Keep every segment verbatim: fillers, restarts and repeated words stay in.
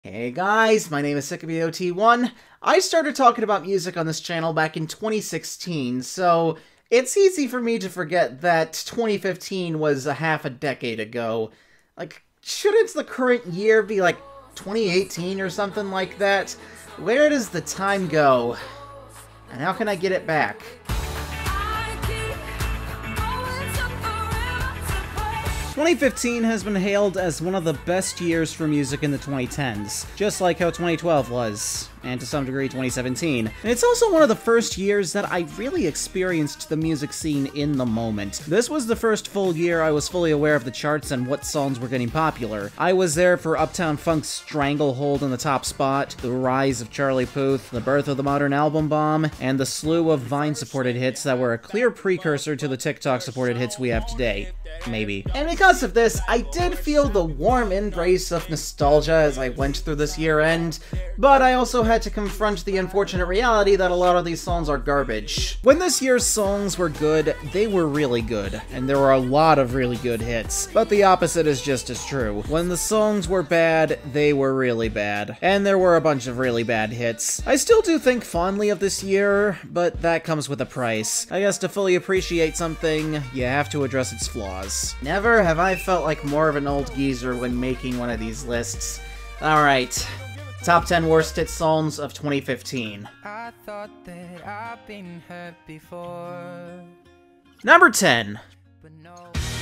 Hey guys, my name is Sickabee O T one. I started talking about music on this channel back in twenty sixteen, so it's easy for me to forget that twenty fifteen was a half a decade ago. Like, shouldn't the current year be like twenty eighteen or something like that? Where does the time go? And how can I get it back? twenty fifteen has been hailed as one of the best years for music in the twenty tens, just like how twenty twelve was, and to some degree twenty seventeen. And it's also one of the first years that I really experienced the music scene in the moment. This was the first full year I was fully aware of the charts and what songs were getting popular. I was there for Uptown Funk's Stranglehold in the top spot, the rise of Charlie Puth, the birth of the modern album bomb, and the slew of Vine-supported hits that were a clear precursor to the TikTok-supported hits we have today. Maybe. And because of this, I did feel the warm embrace of nostalgia as I went through this year-end, but I also had to confront the unfortunate reality that a lot of these songs are garbage. When this year's songs were good, they were really good, and there were a lot of really good hits, but the opposite is just as true. When the songs were bad, they were really bad, and there were a bunch of really bad hits. I still do think fondly of this year, but that comes with a price. I guess to fully appreciate something, you have to address its flaws. Never have I felt like more of an old geezer when making one of these lists. Alright, top ten worst hit songs of twenty fifteen. I thought that I've been hurt before. Number ten. But no.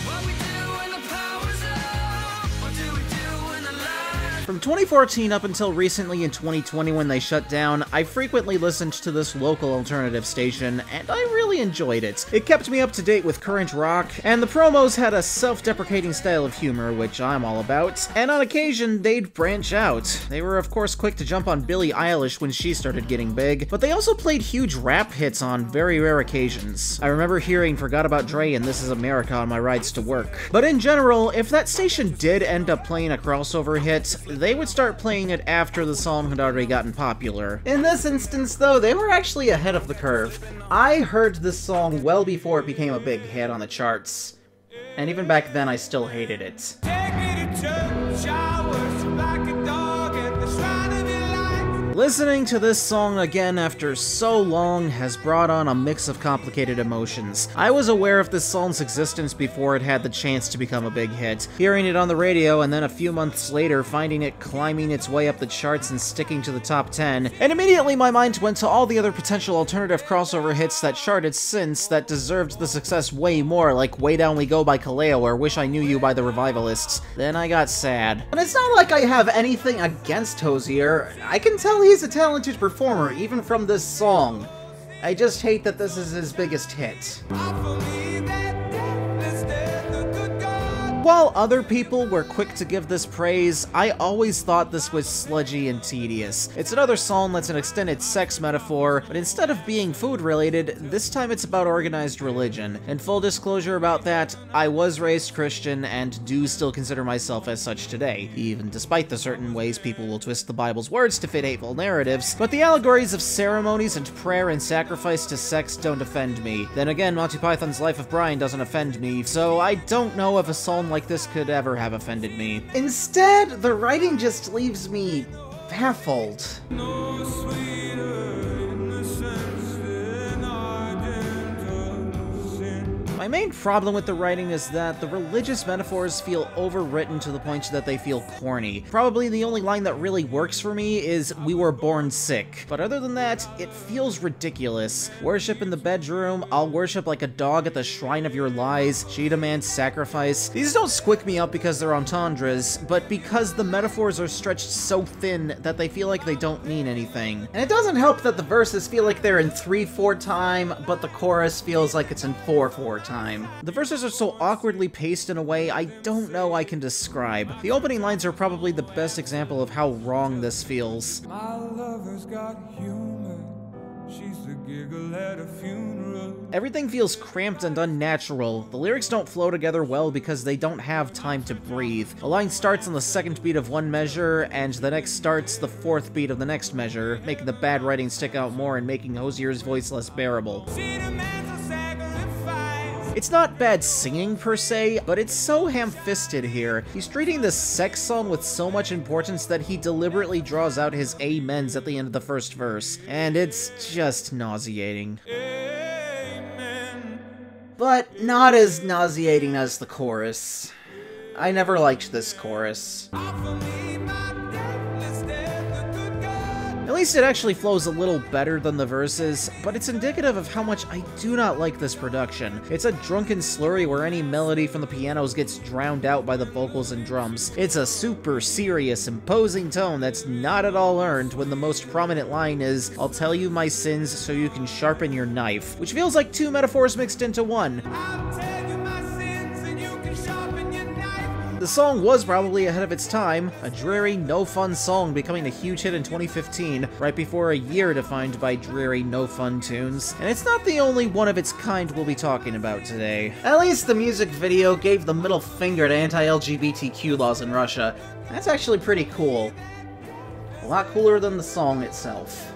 From twenty fourteen up until recently in twenty twenty when they shut down, I frequently listened to this local alternative station, and I really enjoyed it. It kept me up to date with current rock, and the promos had a self-deprecating style of humor, which I'm all about, and on occasion, they'd branch out. They were of course quick to jump on Billie Eilish when she started getting big, but they also played huge rap hits on very rare occasions. I remember hearing Forgot About Dre and This Is America on my rides to work. But in general, if that station did end up playing a crossover hit, they would start playing it after the song had already gotten popular. In this instance, though, they were actually ahead of the curve. I heard this song well before it became a big hit on the charts, and even back then I still hated it. Take me to church, I worship like a dog at the shrine of your life. Listening to this song again after so long has brought on a mix of complicated emotions. I was aware of this song's existence before it had the chance to become a big hit. Hearing it on the radio and then a few months later finding it climbing its way up the charts and sticking to the top ten, and immediately my mind went to all the other potential alternative crossover hits that charted since that deserved the success way more, like Way Down We Go by Kaleo or Wish I Knew You by the Revivalists. Then I got sad. And it's not like I have anything against Hozier. I can tell he's a talented performer, even from this song. I just hate that this is his biggest hit. While other people were quick to give this praise, I always thought this was sludgy and tedious. It's another song that's an extended sex metaphor, but instead of being food-related, this time it's about organized religion. And full disclosure about that, I was raised Christian and do still consider myself as such today, even despite the certain ways people will twist the Bible's words to fit hateful narratives. But the allegories of ceremonies and prayer and sacrifice to sex don't offend me. Then again, Monty Python's Life of Brian doesn't offend me, so I don't know if a song like this could ever have offended me. Instead, the writing just leaves me baffled. No sweeter in the sense than Argento sin. My main problem with the writing is that the religious metaphors feel overwritten to the point that they feel corny. Probably the only line that really works for me is "We were born sick." But other than that, it feels ridiculous. Worship in the bedroom, I'll worship like a dog at the shrine of your lies, she demands sacrifice. These don't squick me up because they're entendres, but because the metaphors are stretched so thin that they feel like they don't mean anything. And it doesn't help that the verses feel like they're in three four time, but the chorus feels like it's in four four time. The verses are so awkwardly paced in a way I don't know I can describe. The opening lines are probably the best example of how wrong this feels. My lover's got humor. She's the giggle at a funeral. Everything feels cramped and unnatural. The lyrics don't flow together well because they don't have time to breathe. A line starts on the second beat of one measure, and the next starts the fourth beat of the next measure, making the bad writing stick out more and making Hozier's voice less bearable. She demands a sacrifice. It's not bad singing per se, but it's so ham-fisted here. He's treating this sex song with so much importance that he deliberately draws out his amens at the end of the first verse, and it's just nauseating. Amen. But not as nauseating as the chorus. I never liked this chorus. At least it actually flows a little better than the verses, but it's indicative of how much I do not like this production. It's a drunken slurry where any melody from the pianos gets drowned out by the vocals and drums. It's a super serious, imposing tone that's not at all earned when the most prominent line is, "I'll tell you my sins so you can sharpen your knife," which feels like two metaphors mixed into one. The song was probably ahead of its time, a dreary, no-fun song becoming a huge hit in twenty fifteen, right before a year defined by dreary, no-fun tunes. And it's not the only one of its kind we'll be talking about today. At least the music video gave the middle finger to anti-L G B T Q laws in Russia. That's actually pretty cool. A lot cooler than the song itself.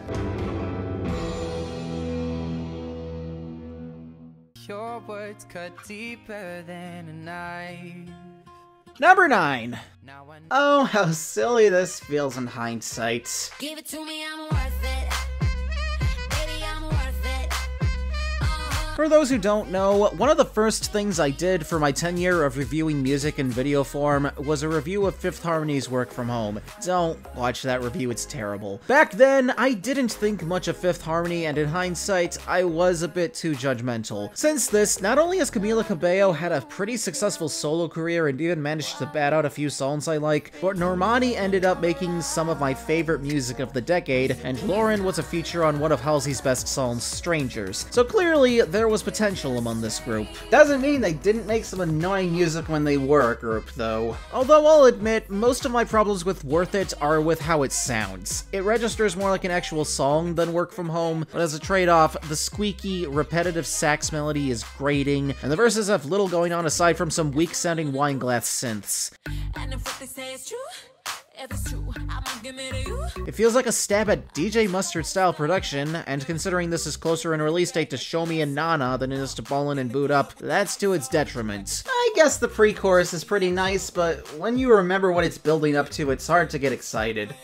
Your words cut deeper than a knife. Number nine. Oh, how silly this feels in hindsight. Give it to me, I'm worth it. Baby, I'm worth it. Uh-huh. For those who don't know, one of the first things I did for my tenure of reviewing music in video form was a review of Fifth Harmony's Work From Home. Don't watch that review, it's terrible. Back then, I didn't think much of Fifth Harmony, and in hindsight, I was a bit too judgmental. Since this, not only has Camila Cabello had a pretty successful solo career and even managed to bat out a few songs I like, but Normani ended up making some of my favorite music of the decade, and Lauren was a feature on one of Halsey's best songs, Strangers. So clearly, there was potential among this group. Doesn't mean they didn't make some annoying music when they were a group, though. Although I'll admit, most of my problems with Worth It are with how it sounds. It registers more like an actual song than Work From Home, but as a trade-off, the squeaky, repetitive sax melody is grating, and the verses have little going on aside from some weak-sounding Wineglass synths. And if what they say is true, if it's true, I'ma give it to you. It feels like a stab at D J Mustard-style production, and considering this is closer in release date to Show Me and Nana than it is to Ballin' and Boot Up, that's to its detriment. I guess the pre-chorus is pretty nice, but when you remember what it's building up to, it's hard to get excited.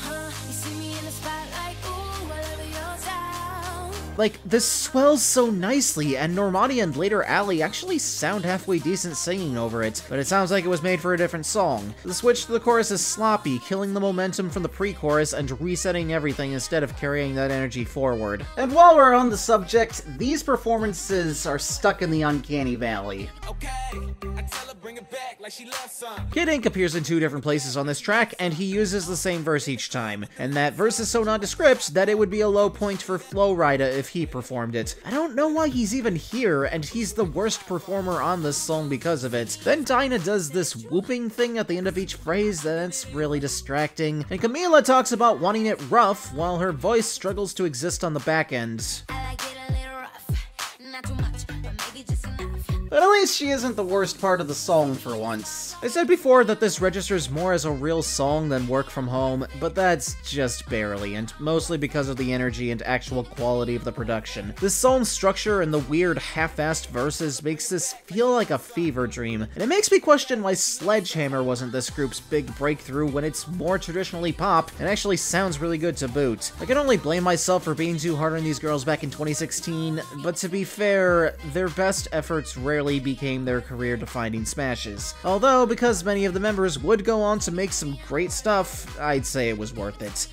Like, this swells so nicely, and Normani and later Ali actually sound halfway decent singing over it, but it sounds like it was made for a different song. The switch to the chorus is sloppy, killing the momentum from the pre-chorus and resetting everything instead of carrying that energy forward. And while we're on the subject, these performances are stuck in the uncanny valley. Okay, I tell her bring it back like she loves some. Kid Ink appears in two different places on this track, and he uses the same verse each time, and that verse is so nondescript that it would be a low point for Flo Rida if he performed it. I don't know why he's even here, and he's the worst performer on this song because of it. Then Dinah does this whooping thing at the end of each phrase that's really distracting, and Camila talks about wanting it rough while her voice struggles to exist on the back end. I like it a little rough, not too much, but maybe just enough. But at least she isn't the worst part of the song for once. I said before that this registers more as a real song than Work From Home, but that's just barely, and mostly because of the energy and actual quality of the production. This song's structure and the weird half-assed verses makes this feel like a fever dream, and it makes me question why Sledgehammer wasn't this group's big breakthrough when it's more traditionally pop and actually sounds really good to boot. I can only blame myself for being too hard on these girls back in twenty sixteen, but to be fair, their best efforts rarely became their career-defining smashes. Although, because many of the members would go on to make some great stuff, I'd say it was worth it.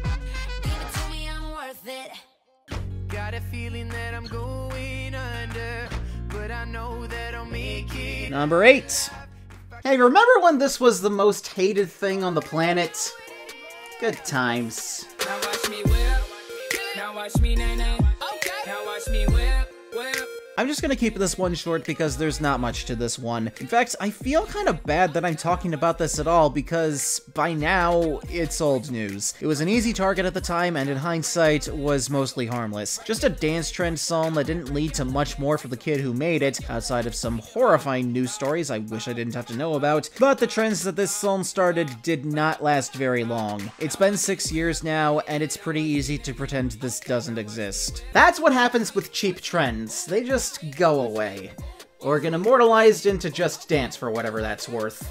Got a feeling that I'm going under, but I know that I'll make it. Number eight. Hey, remember when this was the most hated thing on the planet? Good times. Now watch me whip. Now watch me nay nay. Okay. Now watch me whip, whip. I'm just gonna keep this one short because there's not much to this one. In fact, I feel kind of bad that I'm talking about this at all because by now, it's old news. It was an easy target at the time and in hindsight was mostly harmless. Just a dance trend song that didn't lead to much more for the kid who made it, outside of some horrifying news stories I wish I didn't have to know about, but the trends that this song started did not last very long. It's been six years now, and it's pretty easy to pretend this doesn't exist. That's what happens with cheap trends. They just go away. or get immortalized into Just Dance for whatever that's worth.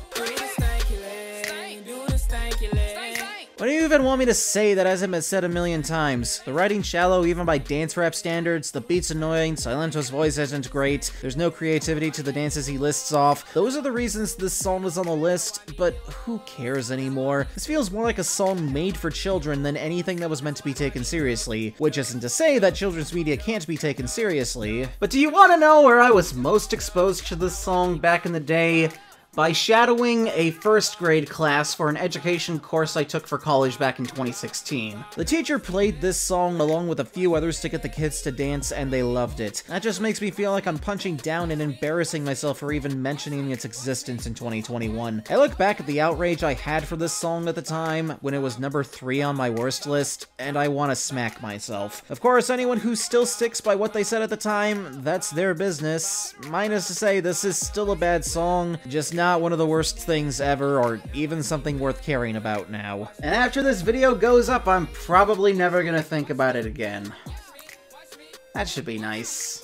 What do you even want me to say that hasn't been said a million times? The writing's shallow even by dance rap standards, the beat's annoying, Silento's voice isn't great, there's no creativity to the dances he lists off. Those are the reasons this song was on the list, but who cares anymore? This feels more like a song made for children than anything that was meant to be taken seriously, which isn't to say that children's media can't be taken seriously. But do you want to know where I was most exposed to this song back in the day? By shadowing a first grade class for an education course I took for college back in twenty sixteen. The teacher played this song along with a few others to get the kids to dance, and they loved it. That just makes me feel like I'm punching down and embarrassing myself for even mentioning its existence in twenty twenty-one. I look back at the outrage I had for this song at the time, when it was number three on my worst list, and I want to smack myself. Of course, anyone who still sticks by what they said at the time, that's their business. Mine is to say this is still a bad song, just not one of the worst things ever, or even something worth caring about now. And after this video goes up, I'm probably never gonna think about it again. That should be nice.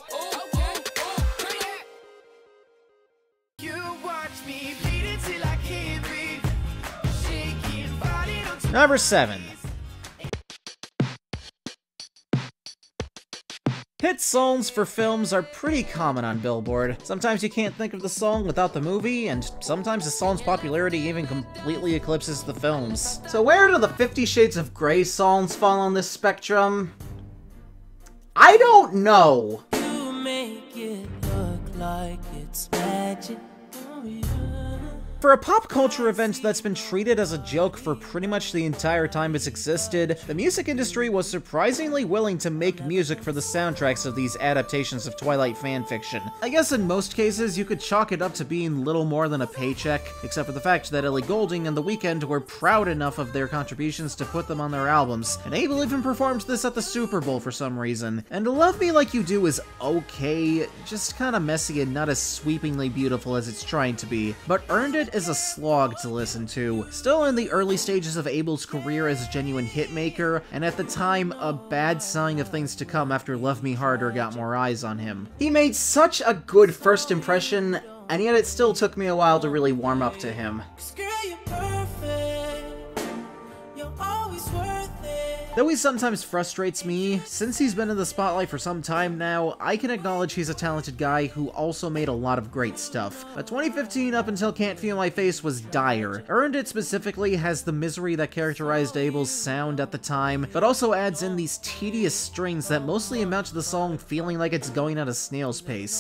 Number seven. Hit songs for films are pretty common on Billboard. Sometimes you can't think of the song without the movie, and sometimes the song's popularity even completely eclipses the film's. So where do the Fifty Shades of Grey songs fall on this spectrum? I don't know! You make it look like it's magic. Oh, yeah. For a pop culture event that's been treated as a joke for pretty much the entire time it's existed, the music industry was surprisingly willing to make music for the soundtracks of these adaptations of Twilight fanfiction. I guess in most cases, you could chalk it up to being little more than a paycheck, except for the fact that Ellie Goulding and The Weeknd were proud enough of their contributions to put them on their albums, and Abel even performed this at the Super Bowl for some reason. And Love Me Like You Do is okay, just kinda messy and not as sweepingly beautiful as it's trying to be, but Earned It is a slog to listen to. Still in the early stages of Abel's career as a genuine hitmaker, and at the time, a bad sign of things to come after Love Me Harder got more eyes on him. He made such a good first impression, and yet it still took me a while to really warm up to him. Though he sometimes frustrates me, since he's been in the spotlight for some time now, I can acknowledge he's a talented guy who also made a lot of great stuff. But twenty fifteen up until Can't Feel My Face was dire. Earned It specifically has the misery that characterized Abel's sound at the time, but also adds in these tedious strings that mostly amount to the song feeling like it's going at a snail's pace.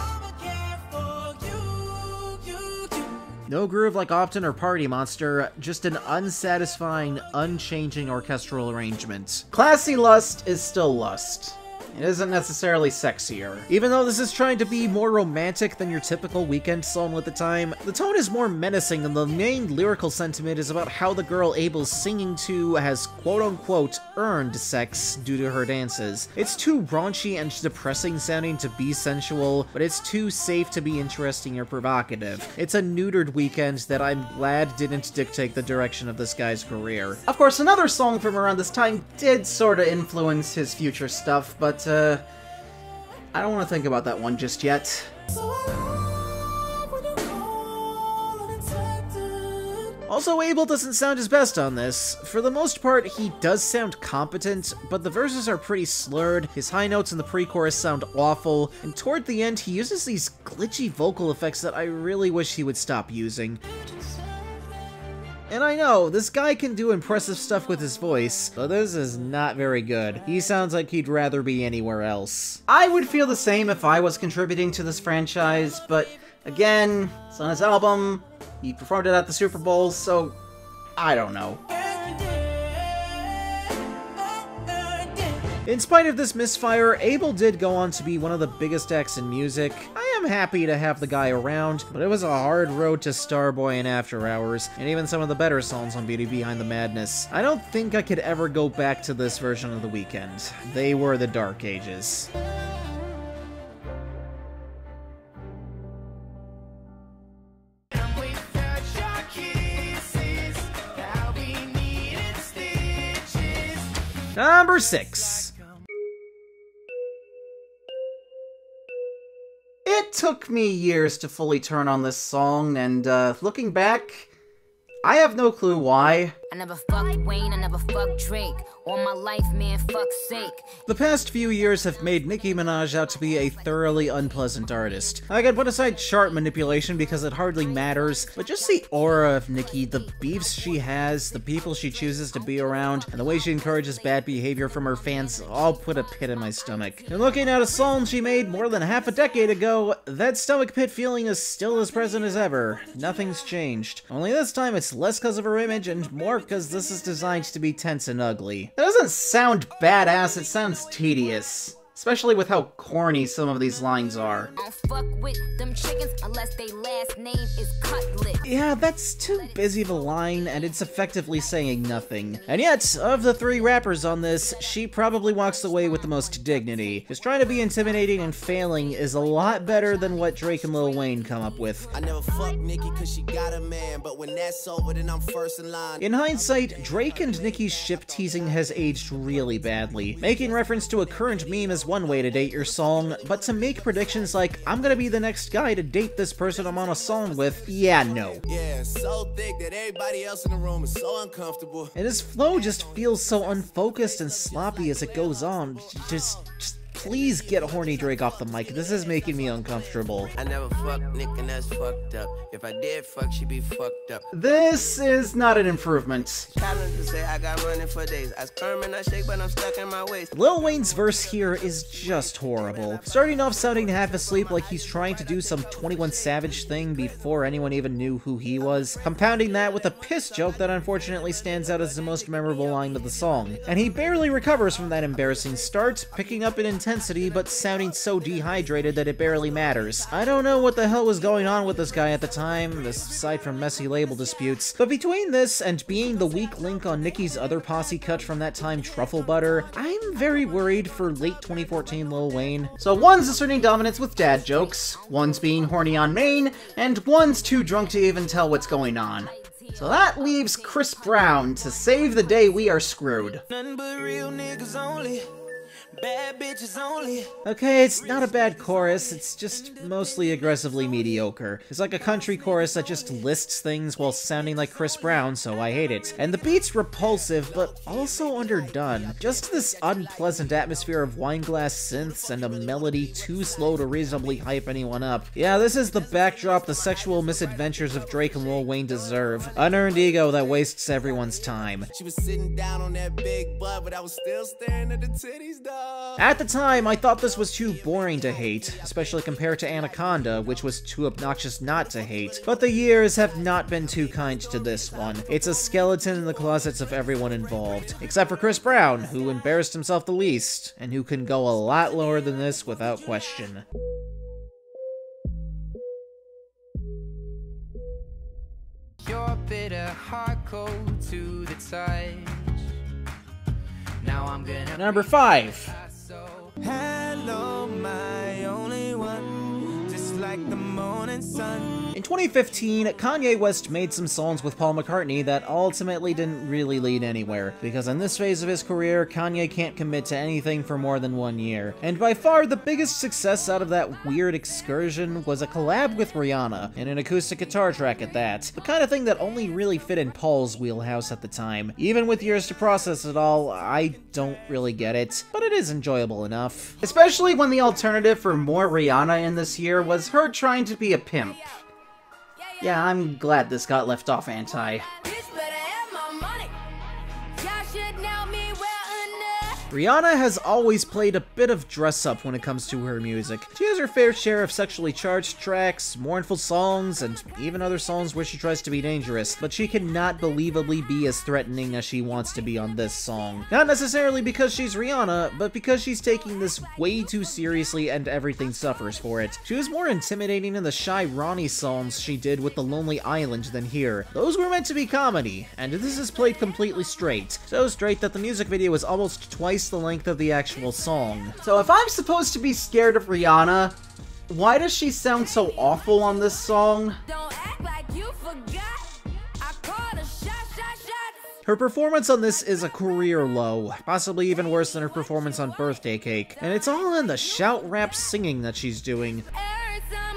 No groove like Often or Party Monster, just an unsatisfying, unchanging orchestral arrangement. Classy Lust is still lust. It isn't necessarily sexier. Even though this is trying to be more romantic than your typical Weeknd song at the time, the tone is more menacing, and the main lyrical sentiment is about how the girl Abel's singing to has quote-unquote earned sex due to her dances. It's too raunchy and depressing sounding to be sensual, but it's too safe to be interesting or provocative. It's a neutered Weeknd that I'm glad didn't dictate the direction of this guy's career. Of course, another song from around this time did sorta influence his future stuff, but uh, I don't want to think about that one just yet. Also, Abel doesn't sound his best on this. For the most part, he does sound competent, but the verses are pretty slurred, his high notes in the pre-chorus sound awful, and toward the end he uses these glitchy vocal effects that I really wish he would stop using. And I know, this guy can do impressive stuff with his voice, but this is not very good. He sounds like he'd rather be anywhere else. I would feel the same if I was contributing to this franchise, but again, it's on his album, he performed it at the Super Bowl, so I don't know. In spite of this misfire, Abel did go on to be one of the biggest acts in music. I am happy to have the guy around, but it was a hard road to Starboy and After Hours, and even some of the better songs on Beauty Behind the Madness. I don't think I could ever go back to this version of The Weeknd. They were the dark ages. Number six. It It took me years to fully turn on this song, and uh, looking back, I have no clue why. I never fucked Wayne, I never fucked Drake. All my life, man, fuck's sake. The past few years have made Nicki Minaj out to be a thoroughly unpleasant artist. I can put aside chart manipulation because it hardly matters, but just the aura of Nicki, the beefs she has, the people she chooses to be around, and the way she encourages bad behavior from her fans all put a pit in my stomach. And looking at a song she made more than half a decade ago, that stomach pit feeling is still as present as ever. Nothing's changed. Only this time it's less because of her image and more because this is designed to be tense and ugly. It doesn't sound badass, it sounds tedious. Especially with how corny some of these lines are. Don't fuck with them chickens unless they last name is Cutlet. Yeah, that's too busy of a line, and it's effectively saying nothing. And yet, of the three rappers on this, she probably walks away with the most dignity. Just trying to be intimidating and failing is a lot better than what Drake and Lil Wayne come up with. I never fuck Nicki cause she got a man, but when that's over, then I'm first in line. In hindsight, Drake and Nicki's ship teasing has aged really badly. Making reference to a current meme is one way to date your song, but to make predictions like, I'm gonna be the next guy to date this person I'm on a song with, yeah, no. Yeah, so thick that everybody else in the room is so uncomfortable. And his flow just feels so unfocused and sloppy as it goes on. Just, just please get Horny Drake off the mic. This is making me uncomfortable. I never fucked Nick and that's fucked up. If I did fuck, she be fucked up. This is not an improvement. Calendar say I got running for days. I sperm and I shake, but I'm stuck in my waist. Lil Wayne's verse here is just horrible. Starting off sounding half asleep like he's trying to do some twenty-one Savage thing before anyone even knew who he was. Compounding that with a piss joke that unfortunately stands out as the most memorable line of the song. And he barely recovers from that embarrassing start, picking up an intensity but sounding so dehydrated that it barely matters. I don't know what the hell was going on with this guy at the time, aside from messy label disputes, but between this and being the weak link on Nicki's other posse cut from that time, Truffle Butter, I'm very worried for late twenty fourteen Lil Wayne. So one's asserting dominance with dad jokes, one's being horny on main, and one's too drunk to even tell what's going on. So that leaves Chris Brown to save the day we are screwed. Nothing but real niggas only. Bad bitches only. Okay, it's not a bad chorus, it's just mostly aggressively mediocre. It's like a country chorus that just lists things while sounding like Chris Brown, so I hate it. And the beat's repulsive, but also underdone. Just this unpleasant atmosphere of wineglass synths and a melody too slow to reasonably hype anyone up. Yeah, this is the backdrop the sexual misadventures of Drake and Lil Wayne deserve. Unearned ego that wastes everyone's time. She was sitting down on that big butt, but I was still staring at the titties, dog. At the time, I thought this was too boring to hate, especially compared to Anaconda, which was too obnoxious not to hate. But the years have not been too kind to this one. It's a skeleton in the closets of everyone involved, except for Chris Brown, who embarrassed himself the least, and who can go a lot lower than this without question. Your bitter heart cold to the touch. Now I'm gonna Number five. Hello, my only one, just like the morning sun. In twenty fifteen, Kanye West made some songs with Paul McCartney that ultimately didn't really lead anywhere, because in this phase of his career, Kanye can't commit to anything for more than one year. And by far, the biggest success out of that weird excursion was a collab with Rihanna, and an acoustic guitar track at that. The kind of thing that only really fit in Paul's wheelhouse at the time. Even with years to process it all, I don't really get it, but it is enjoyable enough. Especially when the alternative for more Rihanna in this year was her trying to be a pimp. Yeah, I'm glad this got left off anti. Rihanna has always played a bit of dress-up when it comes to her music. She has her fair share of sexually charged tracks, mournful songs, and even other songs where she tries to be dangerous, but she cannot believably be as threatening as she wants to be on this song. Not necessarily because she's Rihanna, but because she's taking this way too seriously and everything suffers for it. She was more intimidating in the Shy Ronnie songs she did with The Lonely Island than here. Those were meant to be comedy, and this is played completely straight. So straight that the music video is almost twice the length of the actual song. So if I'm supposed to be scared of Rihanna, why does she sound so awful on this song? Don't act like you forgot. I called a shot, shot, shot. Her performance on this is a career low, possibly even worse than her performance on Birthday Cake, and it's all in the shout rap singing that she's doing. Every time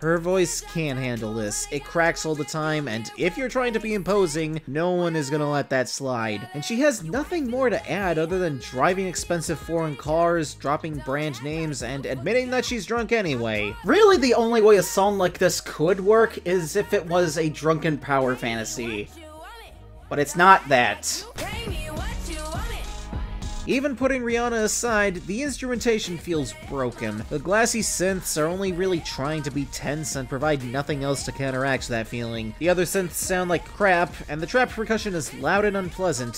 Her voice can't handle this. It cracks all the time, and if you're trying to be imposing, no one is gonna let that slide. And she has nothing more to add other than driving expensive foreign cars, dropping brand names, and admitting that she's drunk anyway. Really, the only way a song like this could work is if it was a drunken power fantasy. But it's not that. Bring me what you want it. Even putting Rihanna aside, the instrumentation feels broken. The glassy synths are only really trying to be tense and provide nothing else to counteract that feeling. The other synths sound like crap, and the trap percussion is loud and unpleasant.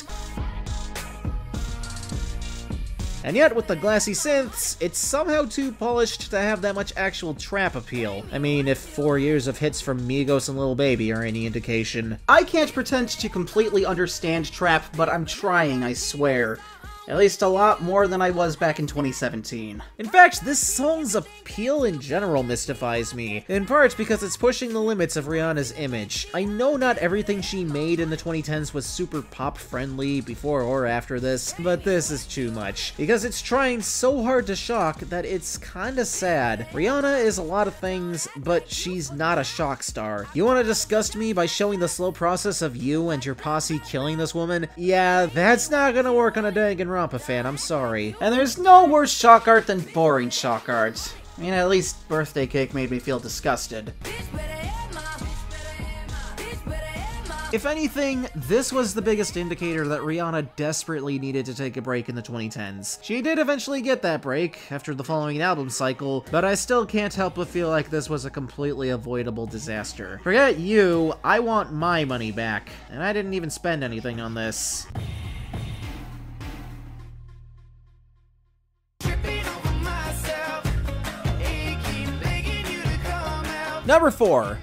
And yet, with the glassy synths, it's somehow too polished to have that much actual trap appeal. I mean, if four years of hits from Migos and Lil Baby are any indication. I can't pretend to completely understand trap, but I'm trying, I swear. At least a lot more than I was back in twenty seventeen. In fact, this song's appeal in general mystifies me, in part because it's pushing the limits of Rihanna's image. I know not everything she made in the twenty tens was super pop-friendly before or after this, but this is too much, because it's trying so hard to shock that it's kinda sad. Rihanna is a lot of things, but she's not a shock star. You wanna disgust me by showing the slow process of you and your posse killing this woman? Yeah, that's not gonna work on a Danganronpa fan, I'm sorry. And there's no worse shock art than boring shock art. I mean, at least Birthday Cake made me feel disgusted. Bitch better hit my, bitch better hit my, bitch better hit my. If anything, this was the biggest indicator that Rihanna desperately needed to take a break in the twenty tens. She did eventually get that break after the following album cycle, but I still can't help but feel like this was a completely avoidable disaster. Forget you, I want my money back, and I didn't even spend anything on this. Number four.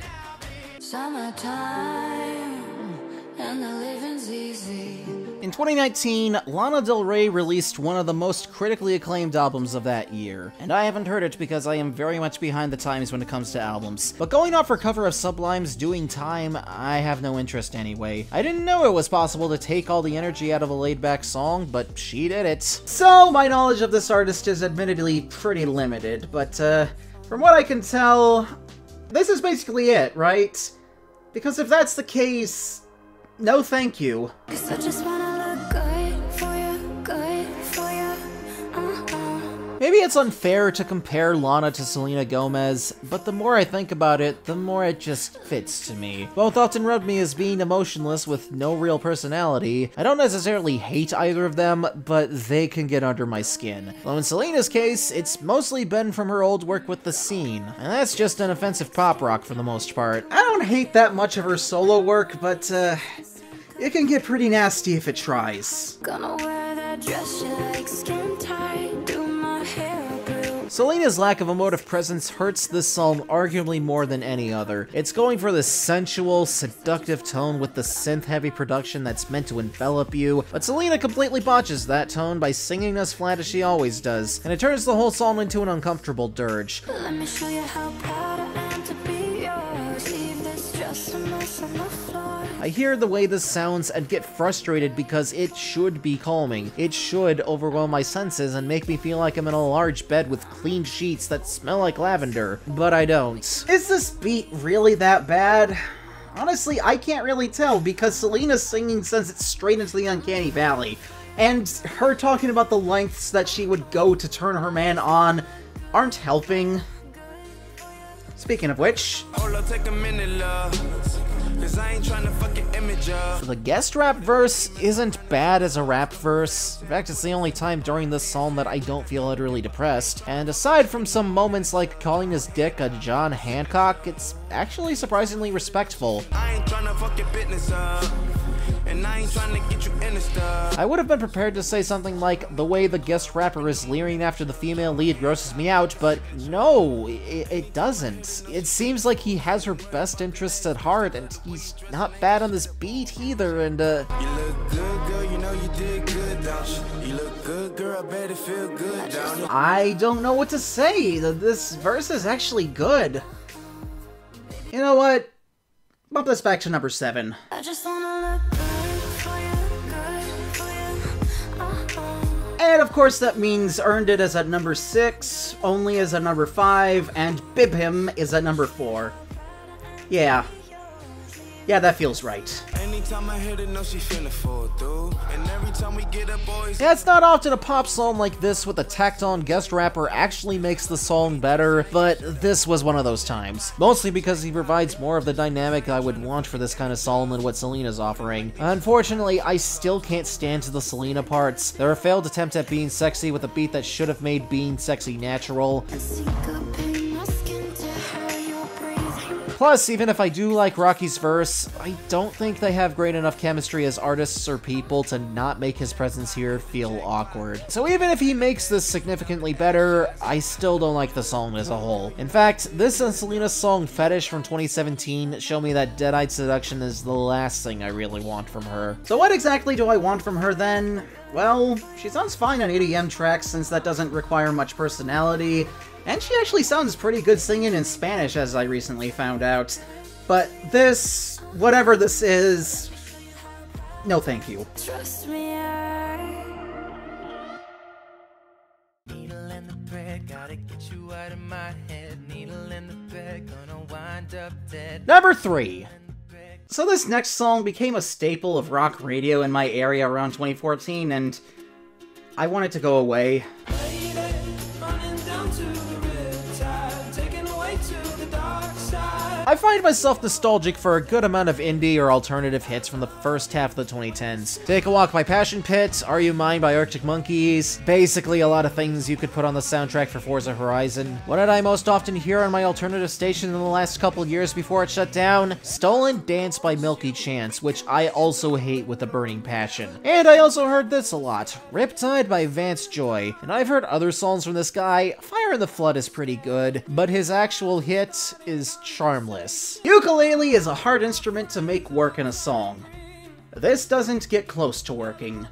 Summertime, and the living's easy. In twenty nineteen, Lana Del Rey released one of the most critically acclaimed albums of that year, and I haven't heard it because I am very much behind the times when it comes to albums. But going off her cover of Sublime's Doing Time, I have no interest anyway. I didn't know it was possible to take all the energy out of a laid-back song, but she did it. So, my knowledge of this artist is admittedly pretty limited, but uh, from what I can tell, this is basically it, right? Because if that's the case, no thank you. 'Cause I just wanna look good for you, good for you. Uh-uh. Maybe it's unfair to compare Lana to Selena Gomez, but the more I think about it, the more it just fits to me. Both often rub me as being emotionless with no real personality. I don't necessarily hate either of them, but they can get under my skin. Though in Selena's case, it's mostly been from her old work with The Scene, and that's just an offensive pop rock for the most part. I don't hate that much of her solo work, but uh, it can get pretty nasty if it tries. Gonna wear that dress you like, skin tight, do my hair blue. Selena's lack of emotive presence hurts this song arguably more than any other. It's going for this sensual, seductive tone with the synth-heavy production that's meant to envelop you, but Selena completely botches that tone by singing as flat as she always does, and it turns the whole song into an uncomfortable dirge. Let me show you how proud I am to be yours. Leave this dress a mess on the floor. I hear the way this sounds and get frustrated because it should be calming. It should overwhelm my senses and make me feel like I'm in a large bed with clean sheets that smell like lavender, but I don't. Is this beat really that bad? Honestly, I can't really tell because Selena's singing sends it straight into the uncanny valley, and her talking about the lengths that she would go to turn her man on aren't helping. Speaking of which, Hold up, take a minute, love. Cause I ain't trying to fuck your image up. the guest rap verse isn't bad as a rap verse. In fact, it's the only time during this song that I don't feel utterly depressed. And aside from some moments like calling his dick a John Hancock, it's actually surprisingly respectful. I ain't trying to fuck your business up. And I ain't trying to get you in the stuff. I would have been prepared to say something like, the way the guest rapper is leering after the female lead grosses me out, but no, it, it doesn't. It seems like he has her best interests at heart, and he's not bad on this beat either, and uh... You look good, girl, you know you did good, don't you? You look good, girl, I bet it feel good, don't you? I don't know what to say. This verse is actually good. You know what? Bump this back to number seven. I just wanna look good for you, good for you. Uh-uh. And of course that means Earned It is at number six, Only is at number five, and Bib Him is at number four. Yeah. Yeah, that feels right. Anytime I hit it, know she finna fall through. And every time we get up, boys. Yeah, it's not often a pop song like this with a tacked-on guest rapper actually makes the song better, but this was one of those times. Mostly because he provides more of the dynamic I would want for this kind of song than what Selena's offering. Unfortunately, I still can't stand to the Selena parts. They're a failed attempt at being sexy with a beat that should have made being sexy natural. Plus, even if I do like Rocky's verse, I don't think they have great enough chemistry as artists or people to not make his presence here feel awkward. So even if he makes this significantly better, I still don't like the song as a whole. In fact, this and Selena's song Fetish from twenty seventeen show me that Dead-Eyed Seduction is the last thing I really want from her. So what exactly do I want from her then? Well, she sounds fine on E D M tracks since that doesn't require much personality, and she actually sounds pretty good singing in Spanish, as I recently found out. But this, whatever this is, no thank you. Trust me, I... Needle in the thread, gotta get you out of my head. Needle in the thread, gonna wind up dead. Number three. So this next song became a staple of rock radio in my area around twenty fourteen, and I want it to go away. I find myself nostalgic for a good amount of indie or alternative hits from the first half of the twenty tens. Take a Walk by Passion Pit, Are You Mine by Arctic Monkeys, basically a lot of things you could put on the soundtrack for Forza Horizon. What did I most often hear on my alternative station in the last couple years before it shut down? Stolen Dance by Milky Chance, which I also hate with a burning passion. And I also heard this a lot, Riptide by Vance Joy, and I've heard other songs from this guy. Fire in the Flood is pretty good, but his actual hit is charmless. Ukulele is a hard instrument to make work in a song. This doesn't get close to working.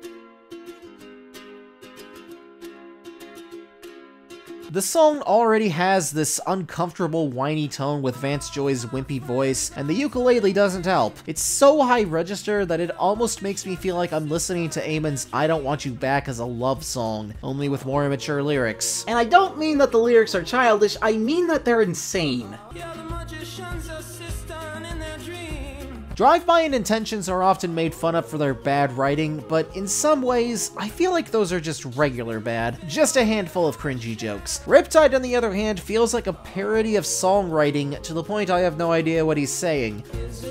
The song already has this uncomfortable whiny tone with Vance Joy's wimpy voice, and the ukulele doesn't help. It's so high register that it almost makes me feel like I'm listening to Eamon's I Don't Want You Back as a love song, only with more immature lyrics. And I don't mean that the lyrics are childish, I mean that they're insane. Drive-by and Intentions are often made fun of for their bad writing, but in some ways, I feel like those are just regular bad. Just a handful of cringy jokes. Riptide, on the other hand, feels like a parody of songwriting to the point I have no idea what he's saying.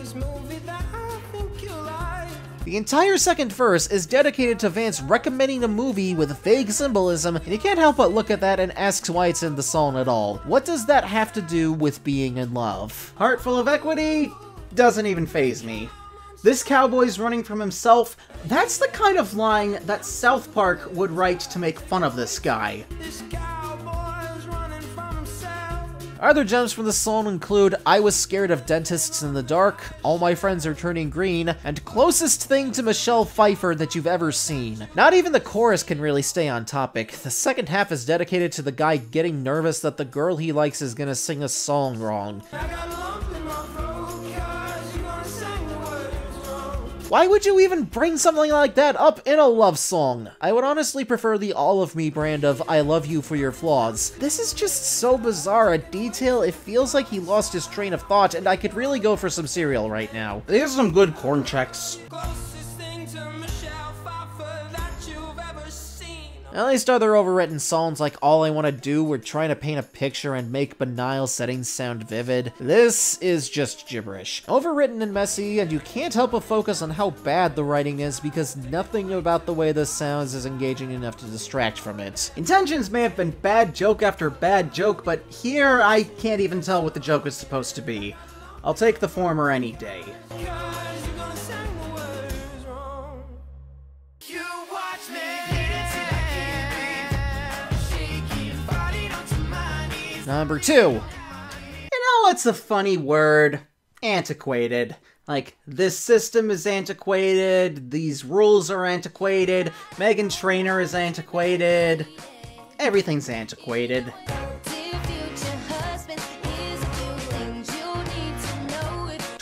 The entire second verse is dedicated to Vance recommending a movie with vague symbolism, and you can't help but look at that and ask why it's in the song at all. What does that have to do with being in love? Heart full of equity? Doesn't even faze me. This cowboy's running from himself, that's the kind of line that South Park would write to make fun of this guy. This cowboy's running from himself. Other gems from the song include I Was Scared of Dentists in the Dark, All My Friends Are Turning Green, and Closest Thing to Michelle Pfeiffer That You've Ever Seen. Not even the chorus can really stay on topic. The second half is dedicated to the guy getting nervous that the girl he likes is gonna sing a song wrong. I got a lump in my throat, 'cause you gonna sing the words wrong. Why would you even bring something like that up in a love song? I would honestly prefer the All of Me brand of I love you for your flaws. This is just so bizarre a detail, it feels like he lost his train of thought, and I could really go for some cereal right now. These are some good corn checks. Closest thing to Michelle Pfeiffer that you've ever seen. At least other overwritten songs like All I Want to Do were trying to paint a picture and make banal settings sound vivid. This is just gibberish. Overwritten and messy, and you can't help but focus on how bad the writing is because nothing about the way this sounds is engaging enough to distract from it. Intentions may have been bad joke after bad joke, but here I can't even tell what the joke is supposed to be. I'll take the former any day. 'Cause you're gonna sing the words wrong. You watch me hit it till I can't breathe. Shake your body down to my knees. Number two. You know what's a funny word? Antiquated. Like, this system is antiquated, these rules are antiquated, Meghan Trainor is antiquated, everything's antiquated.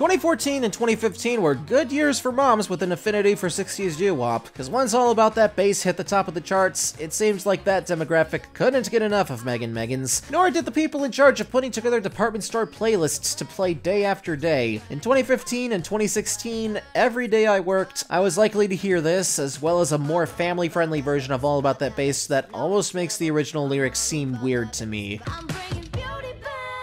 twenty fourteen and twenty fifteen were good years for moms with an affinity for sixties doo-wop, because once All About That Bass hit the top of the charts, it seems like that demographic couldn't get enough of Megan Megans, nor did the people in charge of putting together department store playlists to play day after day. In twenty fifteen and twenty sixteen, every day I worked, I was likely to hear this, as well as a more family-friendly version of All About That Bass that almost makes the original lyrics seem weird to me. I'm bringing beauty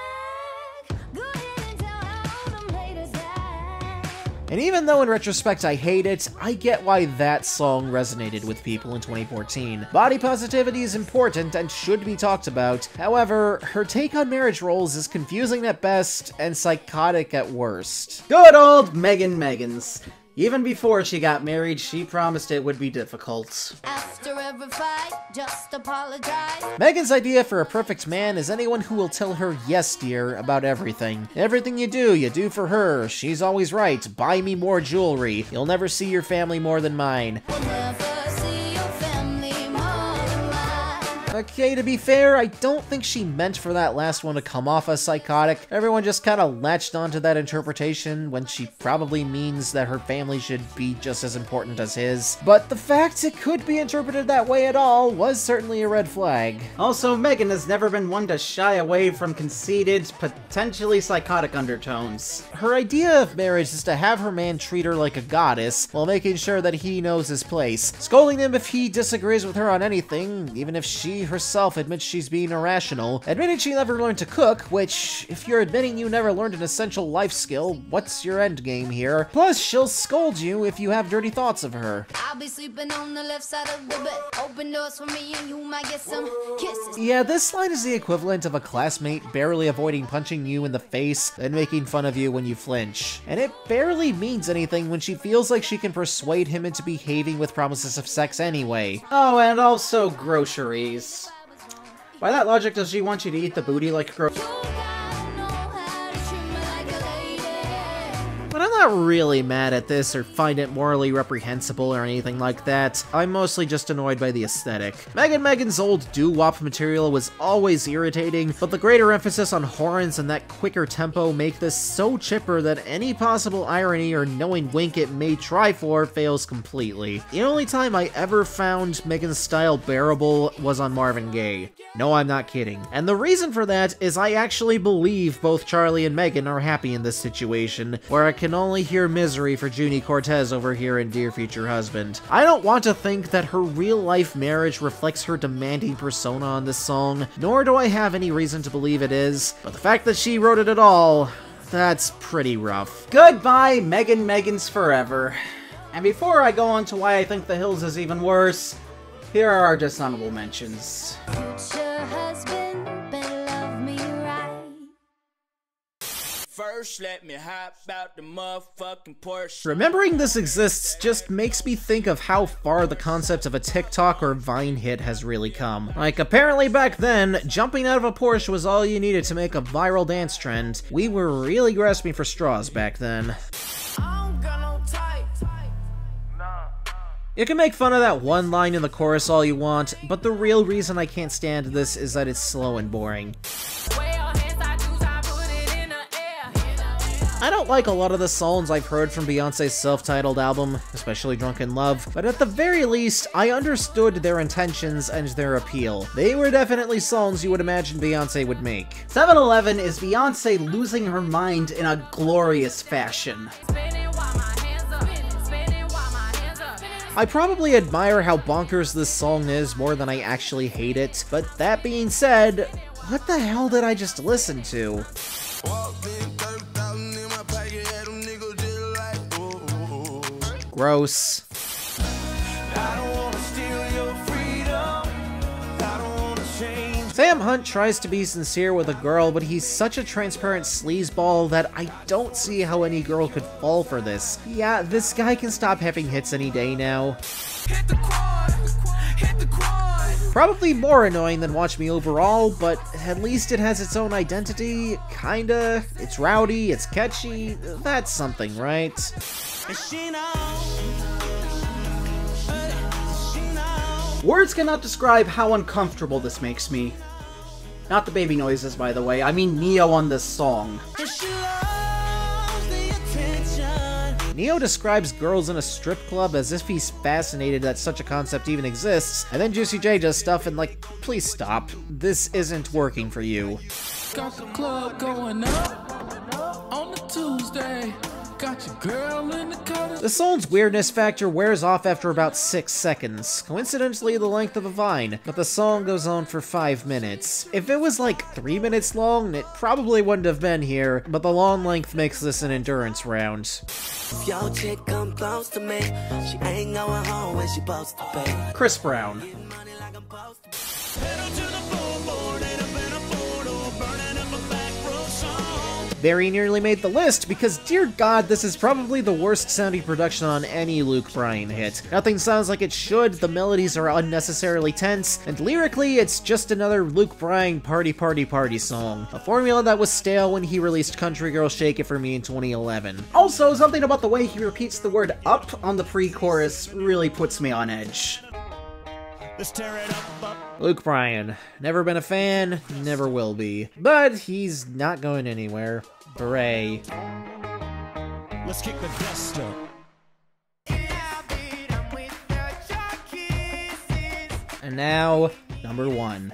back. Go ahead and tell all them haters that. And even though in retrospect I hate it, I get why that song resonated with people in twenty fourteen. Body positivity is important and should be talked about. However, her take on marriage roles is confusing at best and psychotic at worst. Good old Megan Megans. Even before she got married, she promised it would be difficult. After every fight, just apologize. Megan's idea for a perfect man is anyone who will tell her yes, dear, about everything. Everything you do, you do for her. She's always right. Buy me more jewelry. You'll never see your family more than mine. We'll never see your family more than mine. Okay, to be fair, I don't think she meant for that last one to come off as psychotic. Everyone just kind of latched onto that interpretation when she probably means that her family should be just as important as his. But the fact it could be interpreted that way at all was certainly a red flag. Also, Megan has never been one to shy away from conceited, potentially psychotic undertones. Her idea of marriage is to have her man treat her like a goddess, while making sure that he knows his place, scolding him if he disagrees with her on anything, even if she herself admits she's being irrational, admitting she never learned to cook, which, if you're admitting you never learned an essential life skill, what's your end game here? Plus, she'll scold you if you have dirty thoughts of her. I'll be sleeping on the left side of the bed. Open doors for me and you might get some kisses. Yeah, this line is the equivalent of a classmate barely avoiding punching you in the face and making fun of you when you flinch. And it barely means anything when she feels like she can persuade him into behaving with promises of sex anyway. Oh, and also groceries. By that logic, does she want you to eat the booty like gro- You gotta know how to treat me like a lady. But I'm not really mad at this or find it morally reprehensible or anything like that. I'm mostly just annoyed by the aesthetic. Megan Megan's old doo-wop material was always irritating, but the greater emphasis on horns and that quicker tempo make this so chipper that any possible irony or knowing wink it may try for fails completely. The only time I ever found Megan's style bearable was on Marvin Gaye. No, I'm not kidding. And the reason for that is I actually believe both Charlie and Megan are happy in this situation, where I can only hear misery for Junie Cortez over here in Dear Future Husband. I don't want to think that her real-life marriage reflects her demanding persona on this song, nor do I have any reason to believe it is, but the fact that she wrote it at all, that's pretty rough. Goodbye, Megan Megans forever. And before I go on to why I think The Hills is even worse, here are our dishonorable mentions. Future husband, better love me right. First, let me hop out the motherfucking Porsche. Remembering this exists just makes me think of how far the concept of a TikTok or Vine hit has really come. Like, apparently back then, jumping out of a Porsche was all you needed to make a viral dance trend. We were really grasping for straws back then. I don't got no type. You can make fun of that one line in the chorus all you want, but the real reason I can't stand this is that it's slow and boring. I don't like a lot of the songs I've heard from Beyonce's self-titled album, especially Drunken Love, but at the very least, I understood their intentions and their appeal. They were definitely songs you would imagine Beyonce would make. seven eleven is Beyonce losing her mind in a glorious fashion. I probably admire how bonkers this song is more than I actually hate it, but that being said, what the hell did I just listen to? Gross. Sam Hunt tries to be sincere with a girl, but he's such a transparent sleazeball that I don't see how any girl could fall for this. Yeah, this guy can stop having hits any day now. Hit the quad, hit the quad. Probably more annoying than Watch Me overall, but at least it has its own identity, kinda. It's rowdy, it's catchy, that's something, right? And she knows. She knows. Words cannot describe how uncomfortable this makes me. Not the baby noises, by the way. I mean Neo on this song. And she loves the Neo describes girls in a strip club as if he's fascinated that such a concept even exists, and then Juicy J does stuff and like, please stop. This isn't working for you. Got the club going up on a Tuesday. Got your girl in the car. The song's weirdness factor wears off after about six seconds, coincidentally the length of a Vine, but the song goes on for five minutes. If it was like three minutes long, it probably wouldn't have been here, but the long length makes this an endurance round. If your chick come close to me, she ain't going home when she supposed to pay. Chris Brown. Money like I'm supposed to. Very nearly made the list because, dear God, this is probably the worst sounding production on any Luke Bryan hit. Nothing sounds like it should, the melodies are unnecessarily tense, and lyrically, it's just another Luke Bryan party party party song. A formula that was stale when he released Country Girl Shake It For Me in twenty eleven. Also, something about the way he repeats the word up on the pre-chorus really puts me on edge. Let's tear it up, up. Luke Bryan. Never been a fan, never will be. But he's not going anywhere. Hooray. Let's kick the dust up. And now, number one.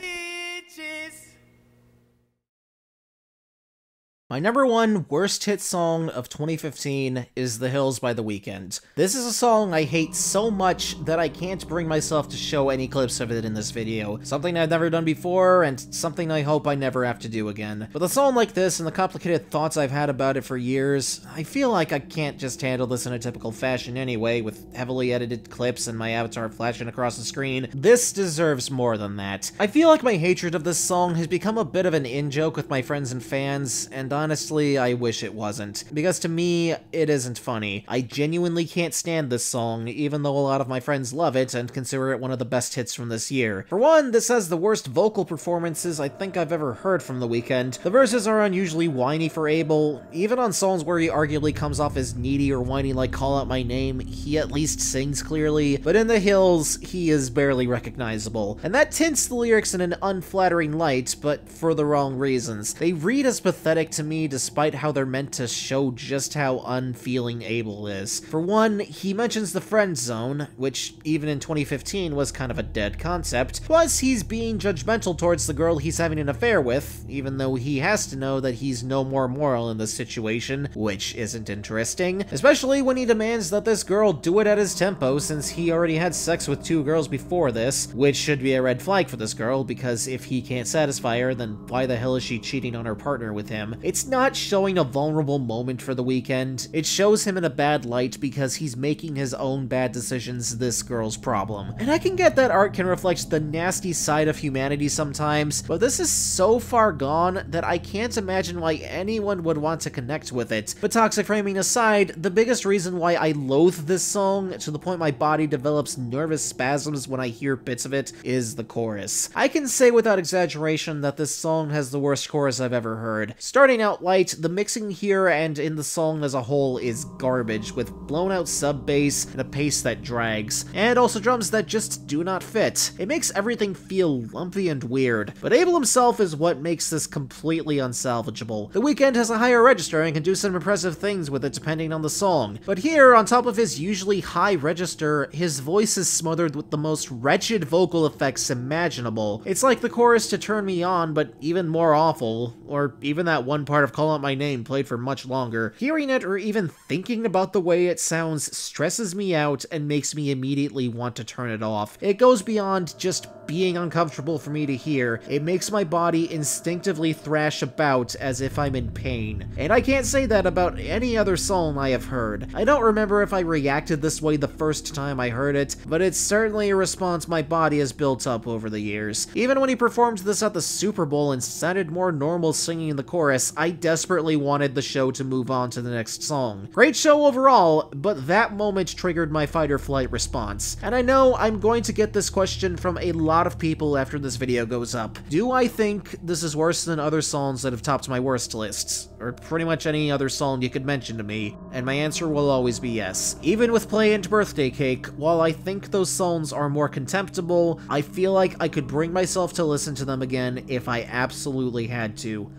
My number one worst hit song of twenty fifteen is The Hills by The Weeknd. This is a song I hate so much that I can't bring myself to show any clips of it in this video. Something I've never done before, and something I hope I never have to do again. With a song like this and the complicated thoughts I've had about it for years, I feel like I can't just handle this in a typical fashion anyway, with heavily edited clips and my avatar flashing across the screen. This deserves more than that. I feel like my hatred of this song has become a bit of an in-joke with my friends and fans, and honestly, I wish it wasn't. Because to me, it isn't funny. I genuinely can't stand this song, even though a lot of my friends love it and consider it one of the best hits from this year. For one, this has the worst vocal performances I think I've ever heard from The Weeknd. The verses are unusually whiny for Abel. Even on songs where he arguably comes off as needy or whiny like Call Out My Name, he at least sings clearly. But in The Hills, he is barely recognizable. And that tints the lyrics in an unflattering light, but for the wrong reasons. They read as pathetic to me despite how they're meant to show just how unfeeling Abel is. For one, he mentions the friend zone, which even in twenty fifteen was kind of a dead concept, plus he's being judgmental towards the girl he's having an affair with, even though he has to know that he's no more moral in this situation, which isn't interesting, especially when he demands that this girl do it at his tempo since he already had sex with two girls before this, which should be a red flag for this girl, because if he can't satisfy her, then why the hell is she cheating on her partner with him? It's not showing a vulnerable moment for The Weeknd. It shows him in a bad light because he's making his own bad decisions this girl's problem. And I can get that art can reflect the nasty side of humanity sometimes, but this is so far gone that I can't imagine why anyone would want to connect with it. But toxic framing aside, the biggest reason why I loathe this song, to the point my body develops nervous spasms when I hear bits of it, is the chorus. I can say without exaggeration that this song has the worst chorus I've ever heard. Starting out light, the mixing here and in the song as a whole is garbage, with blown out sub bass and a pace that drags, and also drums that just do not fit. It makes everything feel lumpy and weird, but Abel himself is what makes this completely unsalvageable. The Weeknd has a higher register and can do some impressive things with it depending on the song, but here, on top of his usually high register, his voice is smothered with the most wretched vocal effects imaginable. It's like the chorus to Turn Me On, but even more awful, or even that one part of Call Out My Name played for much longer. Hearing it or even thinking about the way it sounds stresses me out and makes me immediately want to turn it off. It goes beyond just being uncomfortable for me to hear. It makes my body instinctively thrash about as if I'm in pain. And I can't say that about any other song I have heard. I don't remember if I reacted this way the first time I heard it, but it's certainly a response my body has built up over the years. Even when he performed this at the Super Bowl and sounded more normal singing in the chorus, I desperately wanted the show to move on to the next song. Great show overall, but that moment triggered my fight or flight response. And I know I'm going to get this question from a lot of people after this video goes up. Do I think this is worse than other songs that have topped my worst lists? Or pretty much any other song you could mention to me? And my answer will always be yes. Even with Play and Birthday Cake, while I think those songs are more contemptible, I feel like I could bring myself to listen to them again if I absolutely had to.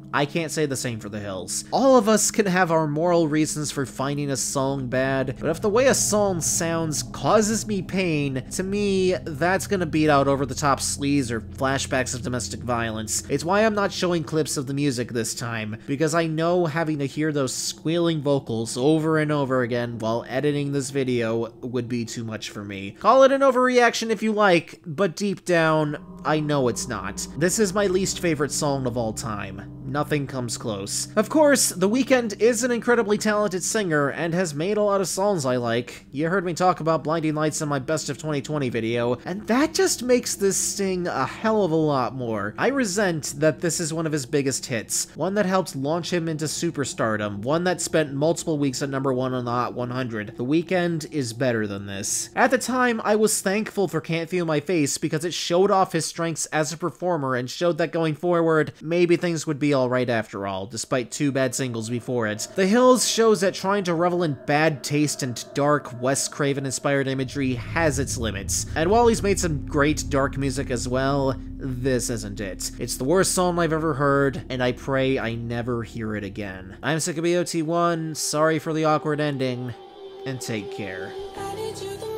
I can't say the same for The Hills. All of us can have our moral reasons for finding a song bad, but if the way a song sounds causes me pain, to me, that's gonna beat out over-the-top sleaze or flashbacks of domestic violence. It's why I'm not showing clips of the music this time, because I know having to hear those squealing vocals over and over again while editing this video would be too much for me. Call it an overreaction if you like, but deep down, I know it's not. This is my least favorite song of all time. Nothing comes close. Of course, The Weeknd is an incredibly talented singer and has made a lot of songs I like. You heard me talk about Blinding Lights in my Best of twenty twenty video, and that just makes this sting a hell of a lot more. I resent that this is one of his biggest hits, one that helped launch him into superstardom, one that spent multiple weeks at number one on the Hot one hundred. The Weeknd is better than this. At the time, I was thankful for Can't Feel My Face because it showed off his strengths as a performer and showed that going forward, maybe things would be alright after all, despite two bad singles before it. The Hills shows that trying to revel in bad taste and dark, Wes Craven-inspired imagery has its limits. And while he's made some great dark music as well, this isn't it. It's the worst song I've ever heard, and I pray I never hear it again. I'm Sick of B O T one, sorry for the awkward ending, and take care. I need you the